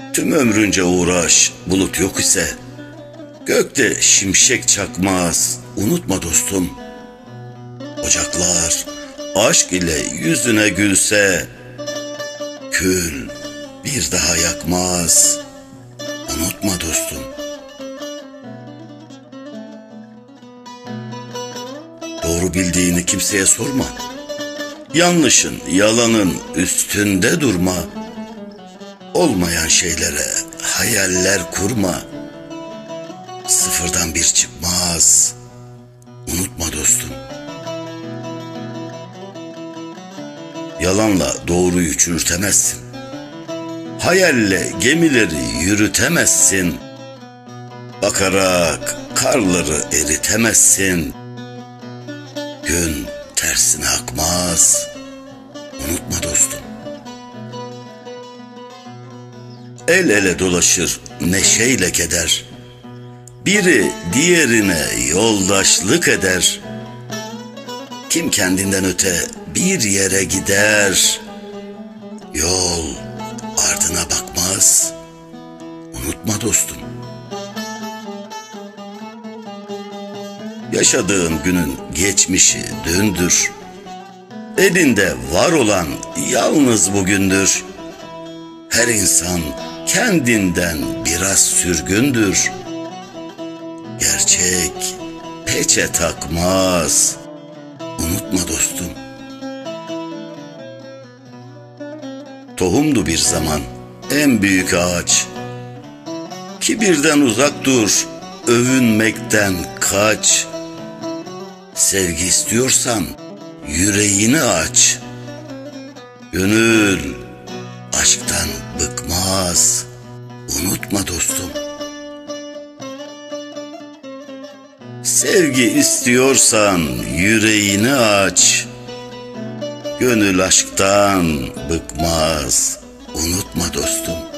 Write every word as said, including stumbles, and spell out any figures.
Tüm ömrünce uğraş, bulut yok ise gökte şimşek çakmaz, unutma dostum. Ocaklar aşk ile yüzüne gülse kül bir daha yakmaz, unutma dostum. Doğru bildiğini kimseye sorma. Yanlışın, yalanın üstünde durma. Olmayan şeylere hayaller kurma. Sıfırdan bir çıkmaz, unutma dostum. Yalanla doğruyu çürütemezsin. Hayalle gemileri yürütemezsin. Bakarak karları eritemezsin. Gün tersine akmaz, unutma dostum. El ele dolaşır neşeyle keder. Biri diğerine yoldaşlık eder. Kim kendinden öte bir yere gider, yol ardına bakmaz, unutma dostum. Yaşadığın günün geçmişi dündür. Elinde var olan yalnız bugündür. Her insan kendinden biraz sürgündür. Gerçek peçe takmaz, unutma dostum. Tohumdu bir zaman en büyük ağaç. Kibirden uzak dur, övünmekten kaç. Sevgi istiyorsan yüreğini aç. Gönül aşktan bıkmaz, unutma dostum. Sevgi istiyorsan yüreğini aç. Gönül aşktan bıkmaz, unutma dostum.